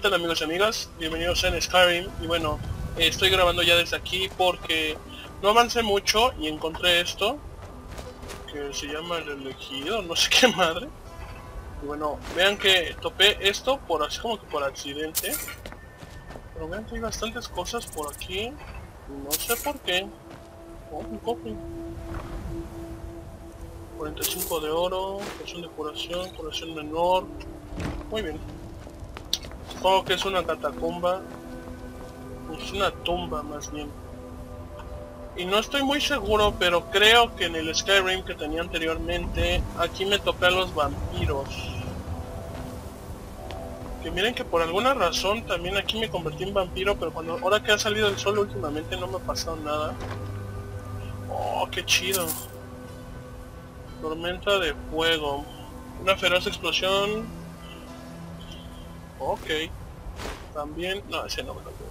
tal amigos y amigas? Bienvenidos en Skyrim. Y bueno, estoy grabando ya desde aquí porque no avancé mucho y encontré esto que se llama el elegido, no sé qué madre. Y bueno, vean que topé esto por así como que por accidente. Pero vean que hay bastantes cosas por aquí. No sé por qué. Oh, un cofre. 45 de oro, poción de curación menor. Muy bien. Supongo que es una catacumba. Es una tumba más bien. Y no estoy muy seguro, pero creo que en el Skyrim que tenía anteriormente, aquí me topé a los vampiros. Que miren que por alguna razón también aquí me convertí en vampiro, pero ahora que ha salido el sol últimamente no me ha pasado nada. Oh, qué chido. Tormenta de fuego. Una feroz explosión. Ok. También... no, ese no me lo veo.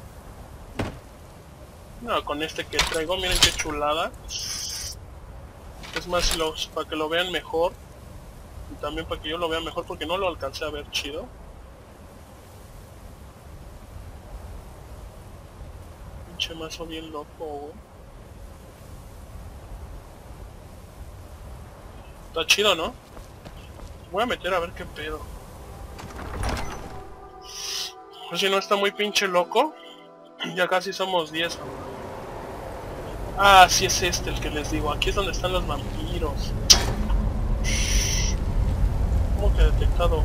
No, con este que traigo, miren qué chulada. Es más, para que lo vean mejor. Y también para que yo lo vea mejor porque no lo alcancé a ver chido. Pinche mazo bien loco, güey. Está chido, ¿no? Voy a meter a ver qué pedo. Pues si no está muy pinche loco. Ya casi somos 10 ahora. Ah, sí es este el que les digo. Aquí es donde están los vampiros. ¿Cómo que detectado?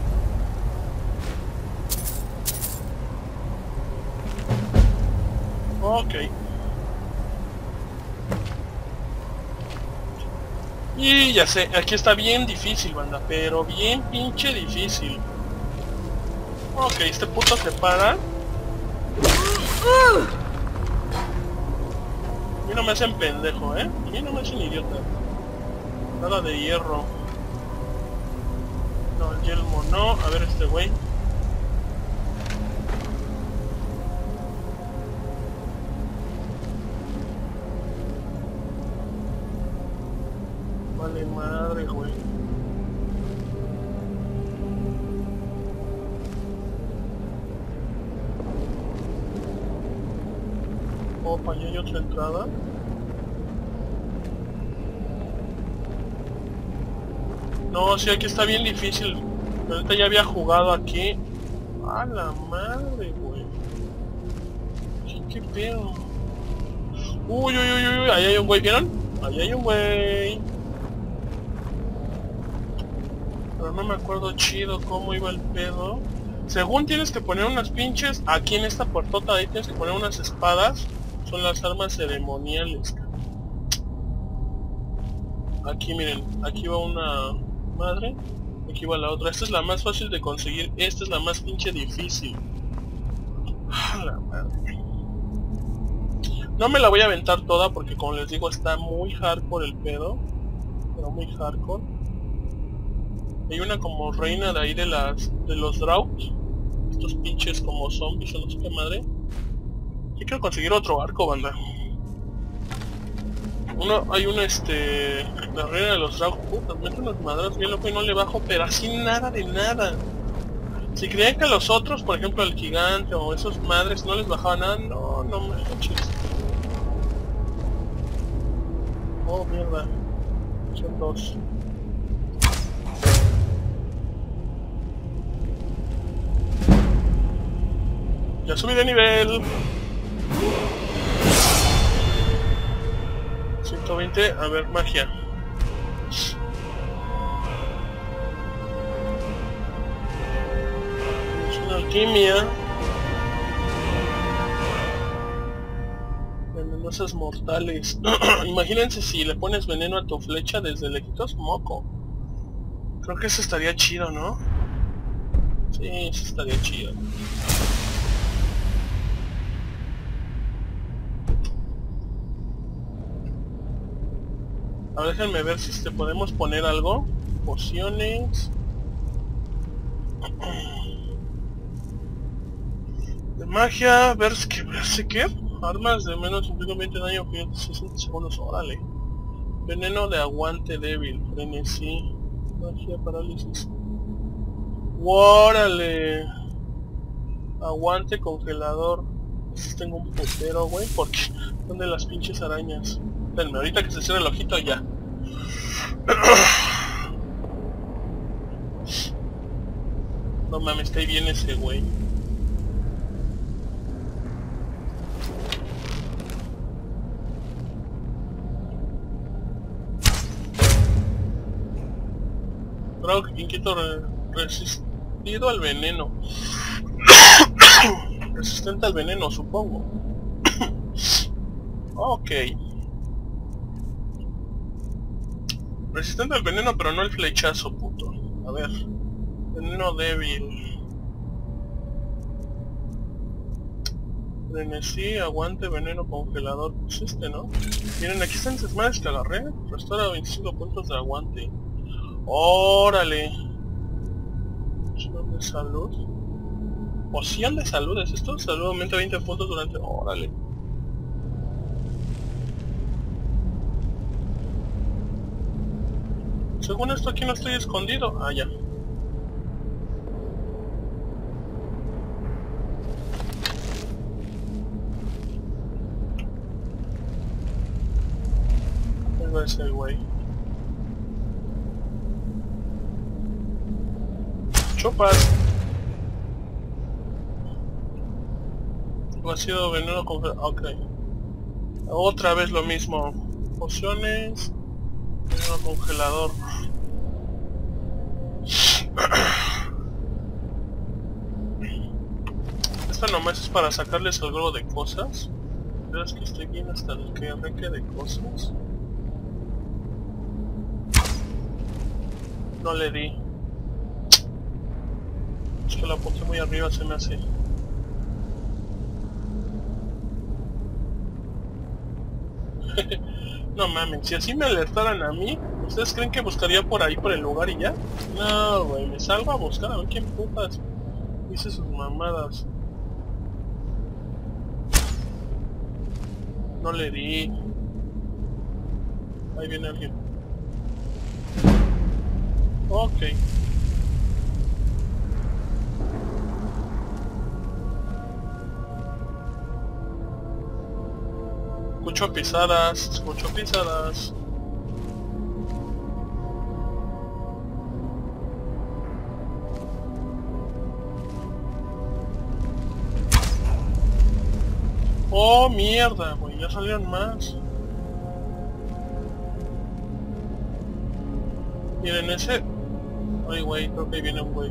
Ok. Y ya sé, aquí está bien difícil, banda, pero bien pinche difícil. Ok, este puto se para. A mí no me hacen pendejo, ¿eh? A mí no me hacen idiota. Nada de hierro. No, el yelmo no. A ver este güey. Vale madre, güey. Opa, ¿y hay otra entrada? No, sí, aquí está bien difícil. Ahorita ya había jugado aquí. A la madre, güey. ¿Qué pedo? Uy, uy, uy, uy, ahí hay un güey, ¿vieron? Ahí hay un güey. Pero no me acuerdo chido cómo iba el pedo. Según tienes que poner unas pinches, aquí en esta puertota ahí tienes que poner unas espadas. Son las armas ceremoniales. Aquí miren, aquí va una madre. Aquí va la otra. Esta es la más fácil de conseguir. Esta es la más pinche difícil. Ah, la madre. No me la voy a aventar toda porque como les digo está muy hardcore el pedo. Pero muy hardcore. Hay una como reina de ahí de los Drought. Estos pinches como zombies o no sé qué madre. Yo quiero conseguir otro arco, banda. Hay un la reina de los Drought. Puta, mete unas madras bien loco y no le bajo, pero así nada de nada. Si creían que a los otros, por ejemplo el gigante o esos madres no les bajaba nada, no, no manches. Oh, mierda. Son dos. Ya subí de nivel. 120, a ver, magia. Es una alquimia. Venenosas mortales. Imagínense si le pones veneno a tu flecha desde lejitos, moco. Creo que eso estaría chido, ¿no? Sí, eso estaría chido. A ver, déjenme ver si podemos poner algo. Pociones. De magia, Berserker. Armas de menos 20 daño que 60 segundos. Órale. Veneno de aguante débil. Frenesí. Magia, parálisis. ¡Órale! Aguante, congelador. Pues tengo un putero, güey, porque... ¿Dónde las pinches arañas? Espérenme, ahorita que se cierre el ojito ya. No mames, que ahí viene ese güey. Frog inquieto resistido al veneno. Resistente al veneno, supongo. Ok. Resistente al veneno, pero no el flechazo, puto. A ver. Veneno débil. Frenesí, aguante, veneno congelador. Pues este, ¿no? Miren, aquí están esas madres que agarré. Restaura 25 puntos de aguante. ¡Órale! Poción de salud. Poción de salud, ¿es esto? Salud aumenta 20 puntos durante... ¡Órale! Según esto aquí no estoy escondido. Ah, ya. Ahí va ese güey. Chupas. Vacío, veneno congelado. Ok. Otra vez lo mismo. Pociones. Veneno congelador. Esta nomás es para sacarles algo de cosas. Pero es que estoy bien hasta el que arranque de cosas. No le di. Es que la apunté muy arriba, se me hace. No mames, si así me alertaran a mí, ¿ustedes creen que buscaría por ahí por el lugar y ya? No, güey, me salgo a buscar a ver quién putas dice sus mamadas. No le di. Ahí viene alguien. Ok. Escucho pisadas, escucho pisadas. Oh, mierda, güey, ya salieron más. Miren ese. Ay, güey, creo que ahí viene un güey.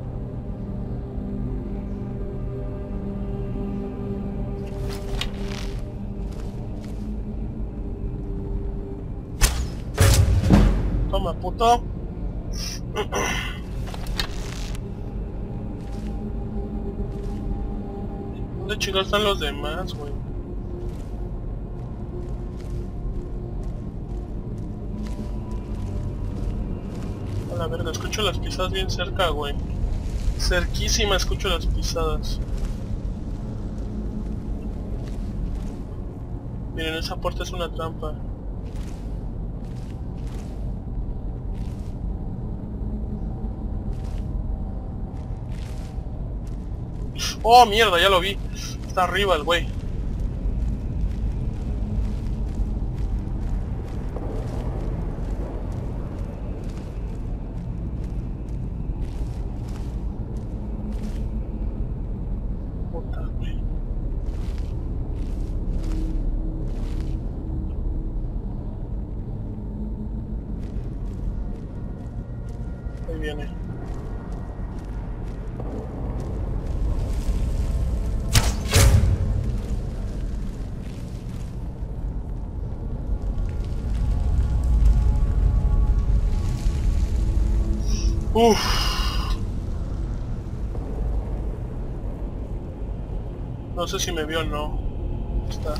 Toma, puto. ¿Dónde chingados están los demás, güey? A la verga, escucho las pisadas bien cerca, güey. Cerquísima escucho las pisadas. Miren, esa puerta es una trampa. Oh, mierda, ya lo vi. Está arriba el güey. Puta, güey. Ahí viene. Uff. No sé si me vio o no. Está.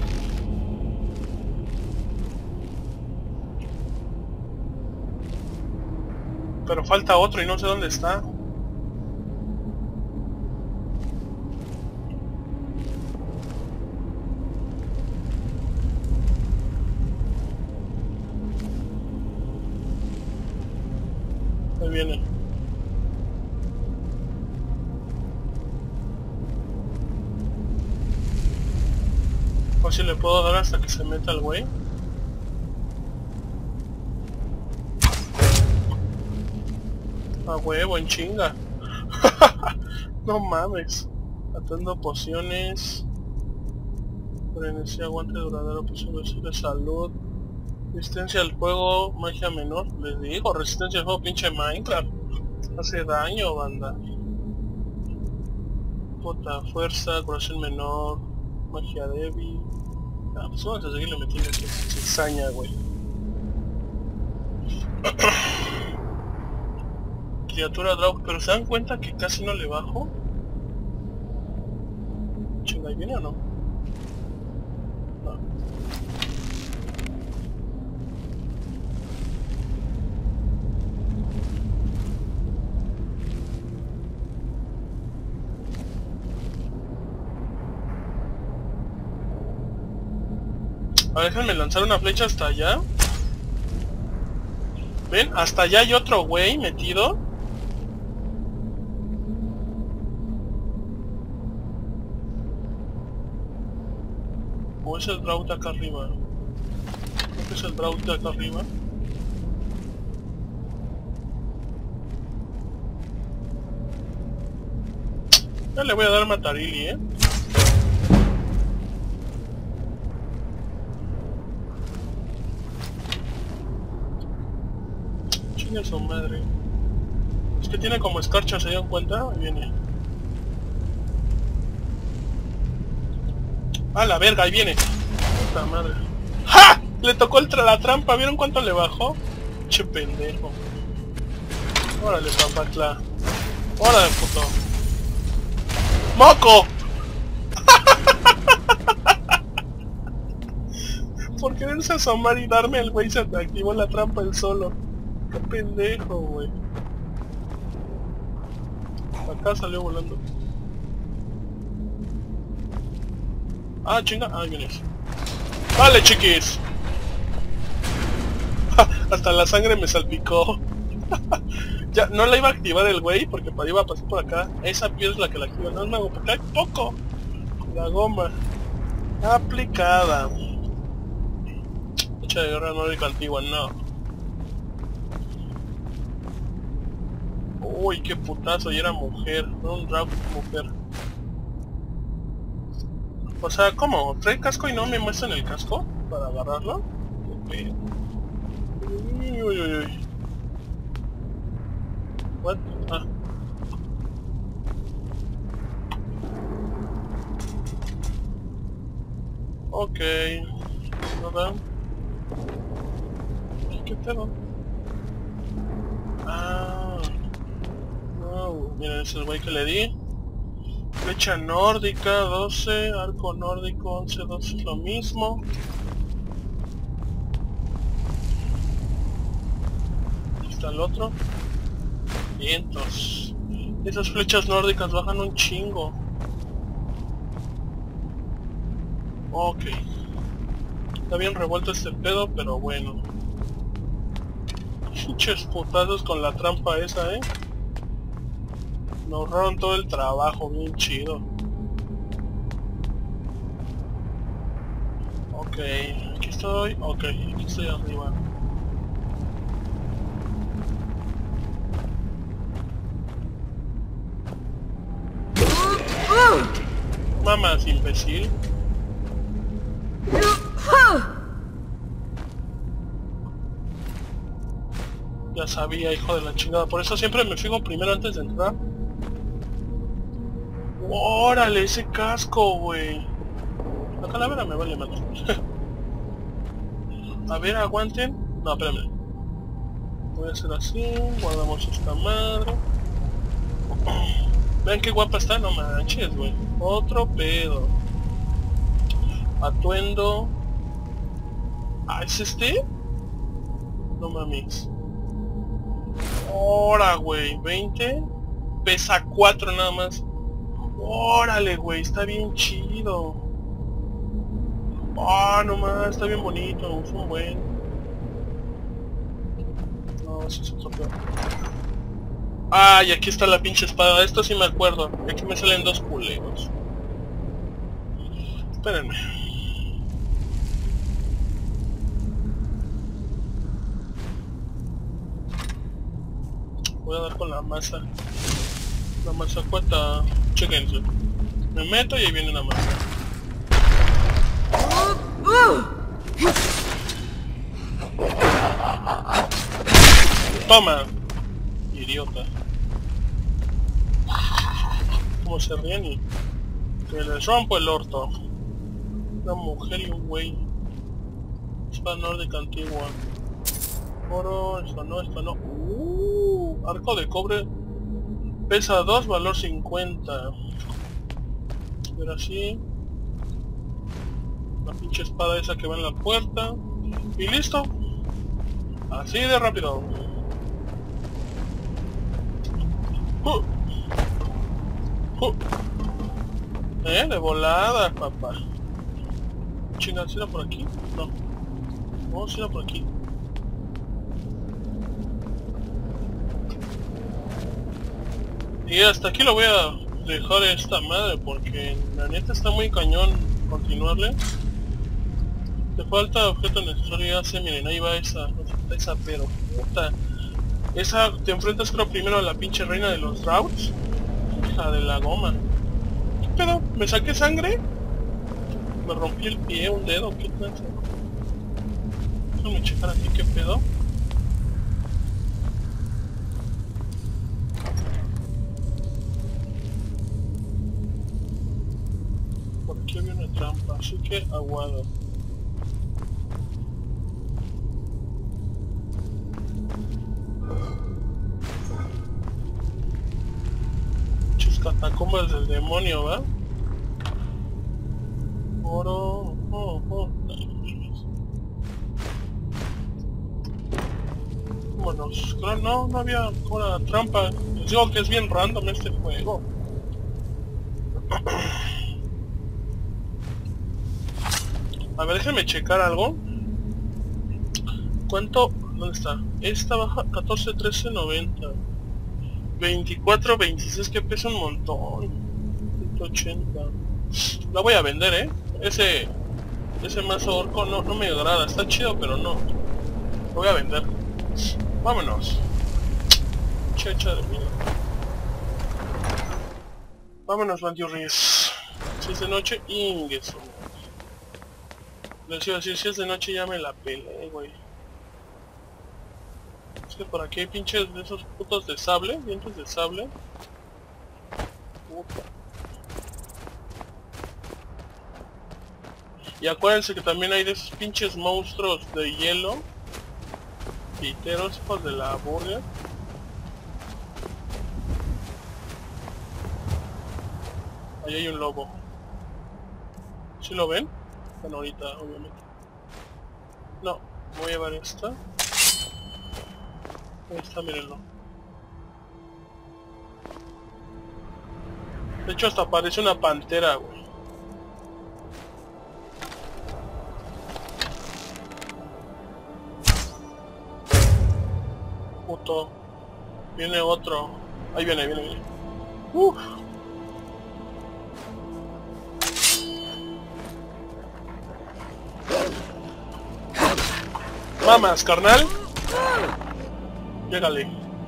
Pero falta otro y no sé dónde está. Ahí viene. O si le puedo dar hasta que se meta el güey. A huevo, en chinga. No mames. Atando pociones. Frenesí, aguante duradero, poción de salud. Resistencia al fuego, magia menor. Les digo, resistencia al fuego, pinche Minecraft. Hace daño, banda. Puta fuerza, corazón menor, magia débil. Ah, pues vamos a seguirle metiendo cizaña, güey. Criatura Draug, pero ¿se dan cuenta que casi no le bajo? Chinga, ¿ahí viene o no? No. A ver, déjenme lanzar una flecha hasta allá. ¿Ven? Hasta allá hay otro güey metido. ¿O es el Draut acá arriba? Creo que es el Draut acá arriba. Ya le voy a dar Matarili, Chinga su madre. Es que tiene como escarcha, ¿se dieron cuenta? Ahí viene. ¡Ah, la verga! Ahí viene. Puta madre. ¡Ja! Le tocó la trampa. ¿Vieron cuánto le bajó? Che pendejo. Órale, papacla. Órale, puto. ¡Moco! Por quererse asomar y darme el güey se activó la trampa él solo. Qué pendejo, güey. Acá salió volando. Ah, chinga. Ah, vienes. Vale, chiquis. Hasta la sangre me salpicó. Ya, no la iba a activar el güey porque iba a pasar por acá. Esa piel es la que la activa. No, no, porque hay poco. La goma. Aplicada. Hecha de guerra nórdica antigua, no. Uy, qué putazo, y era mujer. No un Draug mujer. O sea, ¿cómo? ¿Trae casco y no me muestran el casco? ¿Para agarrarlo? Qué pedo. Uy, uy, uy, uy. What? Ah. Ok. Nada. ¿Qué pedo? Ah. No, miren, es el güey que le di. Flecha nórdica, 12. Arco nórdico, 11, 12 es lo mismo. Aquí está el otro. Vientos. Esas flechas nórdicas bajan un chingo. Ok. Está bien revuelto este pedo, pero bueno. Pinches putazos con la trampa esa, Nos ahorraron todo el trabajo, bien chido. Ok, aquí estoy. Ok, aquí estoy arriba. Mamás, imbécil. Ya sabía, hijo de la chingada. Por eso siempre me fijo primero antes de entrar. ¡Órale! Ese casco, güey. La calavera me vale madre. A ver, aguanten. No, espérame. Voy a hacer así. Guardamos esta madre. Vean qué guapa está, no manches, güey. Otro pedo. Atuendo. Ah, ¿es este? No mames. Ahora, güey. 20. Pesa 4 nada más. Órale, güey. Está bien chido. Ah, no más. Está bien bonito. Es un buen. No, eso es otro pedo. Ah, y aquí está la pinche espada. Esto sí me acuerdo. Aquí me salen dos culeros. Espérenme. voy a dar con la masa. La masa cuenta. Chequense. Me meto y ahí viene la masa. Toma. Idiota. Como se ríen y... que les rompo el orto. Una mujer y un güey. Espada nórdica antigua. Oro, esto no, esto no. Arco de cobre. Pesa 2, valor 50. Pero así. La pinche espada esa que va en la puerta. Y listo. Así de rápido. De volada, papá. Chinga, ¿si era por aquí? No. No, si era por aquí. Y hasta aquí lo voy a dejar esta madre porque la neta está muy cañón continuarle. Te falta objeto necesario, ya sé, miren, ahí va esa, no sé, esa pero puta. Esa, te enfrentas creo primero a la pinche reina de los Droughts. Hija de la goma. ¿Qué pedo? ¿Me saqué sangre? Me rompí el pie, un dedo, ¿qué tal? Déjame checar aquí qué pedo. Por aquí había una trampa, así que aguado. Muchas catacumbas del demonio, ¿va? Oro... Vámonos. Creo no había una trampa. Les digo que es bien random este juego. A ver, déjenme checar algo. ¿Cuánto? ¿Dónde está? Esta baja 14, 13, 90. 24, 26, que pesa un montón. 180. La voy a vender, Ese mazo orco no me agrada. Está chido, pero no. Lo voy a vender. Vámonos. Checha de mierda. Vámonos, Bandiurris. Si es de noche, ingueso. Les iba a decir, si es de noche ya me la pelé, güey. Es que por aquí hay pinches de esos putos de sable, dientes de sable. Puta. Y acuérdense que también hay de esos pinches monstruos de hielo. Piteros, hijos de la burger. Ahí hay un lobo. ¿Sí lo ven? Bueno, ahorita, obviamente. No, voy a llevar esta. Ahí está, mírenlo. De hecho hasta parece una pantera, güey. Puto. Viene otro. Ahí viene. Uff. Mamas, carnal. Llégale.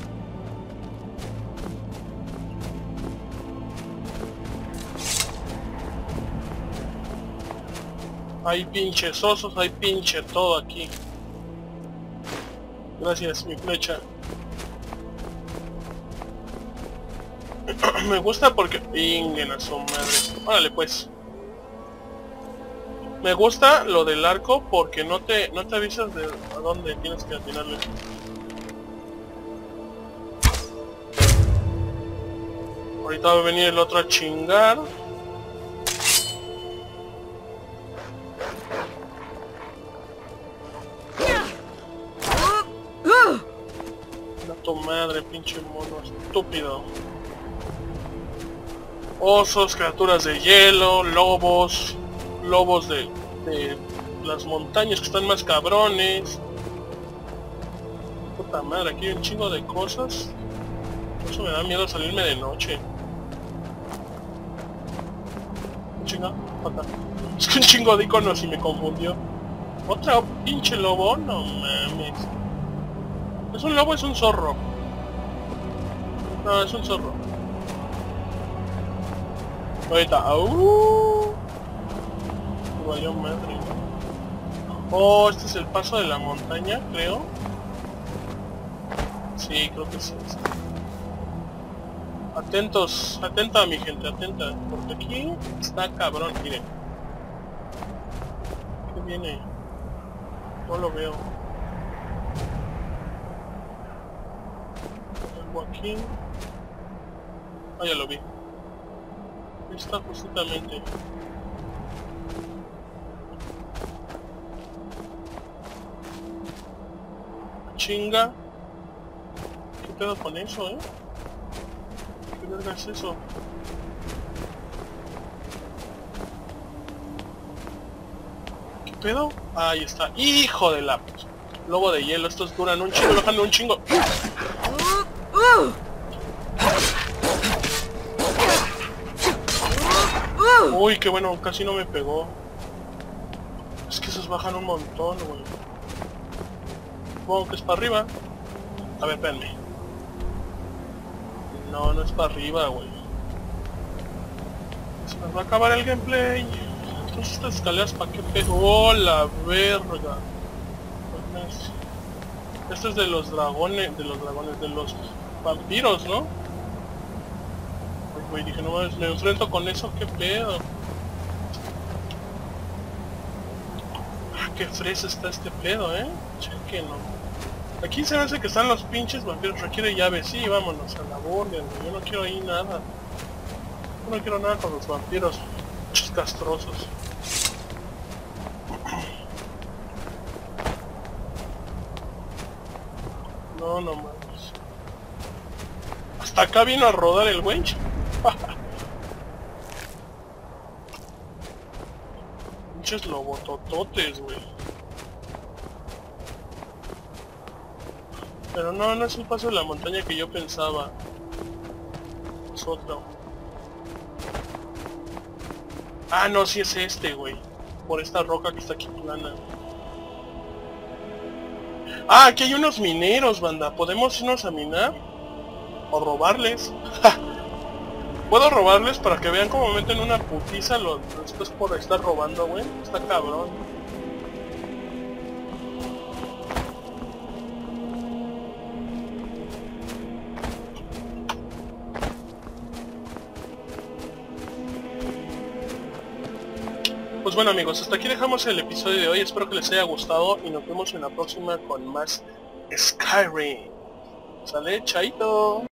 Hay pinches osos, hay pinche todo aquí. Gracias, mi flecha. Me gusta porque... Pinguen a su madre. Órale pues. Me gusta lo del arco porque no te avisas de a dónde tienes que atinarle. Ahorita va a venir el otro a chingar. A tu madre, pinche mono estúpido. Osos, criaturas de hielo, lobos. Lobos de las montañas que están más cabrones. Puta madre, aquí hay un chingo de cosas. Por eso me da miedo salirme de noche. Chinga, pata. Es que un chingo de iconos y me confundió. ¿Otra pinche lobo? No mames. ¿Es un lobo o es un zorro? No, es un zorro. Ahorita. ¡Au! Vaya madre. Oh, este es el paso de la montaña, creo. Sí, creo que sí. Atentos, atenta mi gente, atenta. Porque aquí está cabrón, miren. ¿Qué viene? No lo veo. Algo aquí. Ah, ya lo vi. Ahí está justamente. Chinga. ¿Qué pedo con eso, ¿Qué verga es eso? ¿Qué pedo? Ah, ahí está. ¡Hijo de la... Lobo de hielo! Estos duran un chingo, bajan un chingo. Uy, qué bueno, casi no me pegó. Es que esos bajan un montón, güey. Supongo que es para arriba. A ver, espérenme. No, no es para arriba, güey. Se nos va a acabar el gameplay. Entonces estas escaleras para qué pedo. ¡Oh, la verga! Este es de los dragones, de los vampiros, ¿no? Ay, güey, dije, no mames, me enfrento con eso, qué pedo. Ah, qué fresa está este pedo, Chequenlo. Aquí se me hace que están los pinches vampiros, requiere llave, sí, vámonos a la borda, yo no quiero ahí nada. Yo no quiero nada con los vampiros, pinches castrosos. No, no mames. Hasta acá vino a rodar el winch. Pinches lobotototes, güey. Pero no, no es el paso de la montaña que yo pensaba. Es otro. Ah, no, sí es este, güey. Por esta roca que está aquí plana. Ah, aquí hay unos mineros, banda. ¿Podemos irnos a minar? O robarles. Puedo robarles para que vean cómo meten una putiza después por estar robando, güey. Está cabrón. Pues bueno amigos, hasta aquí dejamos el episodio de hoy, espero que les haya gustado y nos vemos en la próxima con más Skyrim. ¿Sale? Chaito.